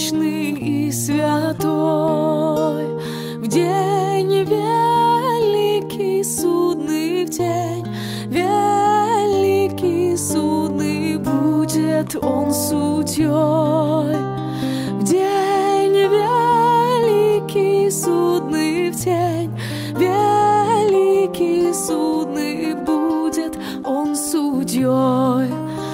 вечный и святой. В день великий судный, в день великий судный будет Он судьей. В день великий судный, в день великий судный будет Он судьей.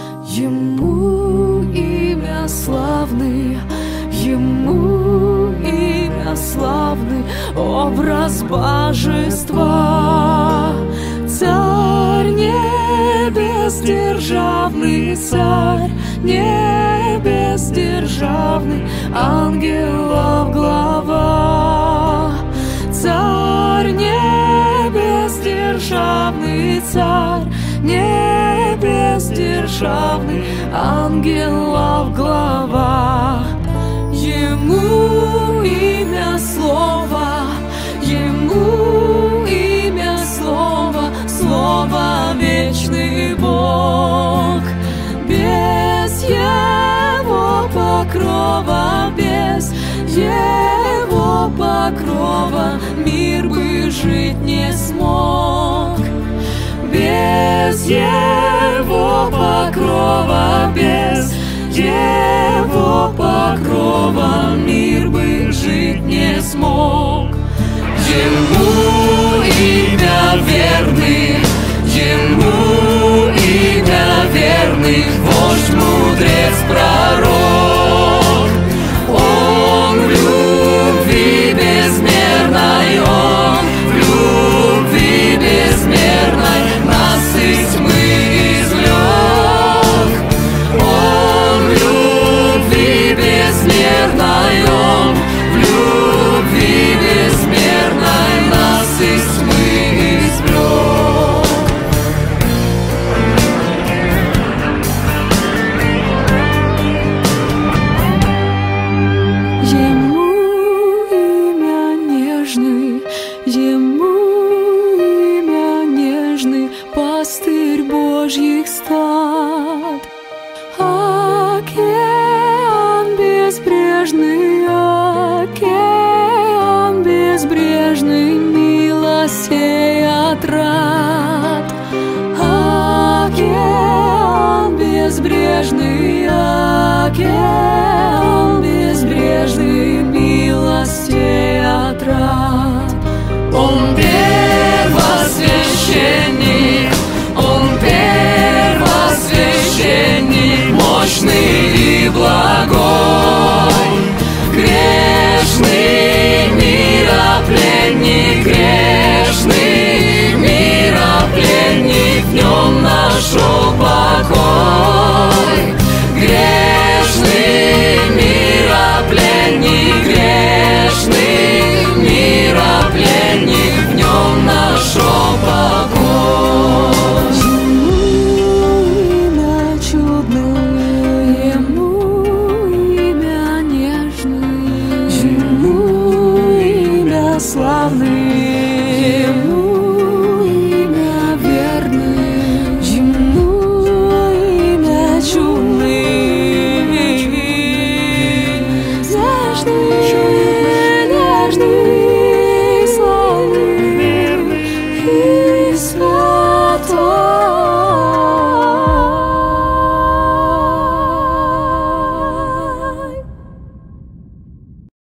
Ему имя славный, Ему имя славный, образ божества. Царь небес державный, Царь небес державный, ангелов глава. Царь небес державный, Царь небес державный, ангелов глава. Ему имя слово, Ему имя слово, Слово вечный Бог. Без Его покрова, без Его покрова мир бы жить не смог. Без Его покрова, без Его покрова мир бы жить не смог. Ему имя верный, Ему имя верный, вождь, мудрец, пророк. Он в любви безмерной, Он в любви безмерной нас из тьмы извлек. Он в любви безмерной, Он в любви безмерной нас из тьмы извлек. Ему имя нежный, Ему имя нежный, пастырь Божьих стад. Океан безбрежный, океан безбрежный, милостей отрад. Океан безбрежный, океан безбрежный, милостей отрад. Он первосвященник, Он первосвященник, мощный и благой. Грешный миропленник, грешный миропленник, в Нем нашел покой. Грешный миропленник, грешный миропленник, в Нем нашел покой. Ему имя чудное, Ему имя нежное, Ему имя славное,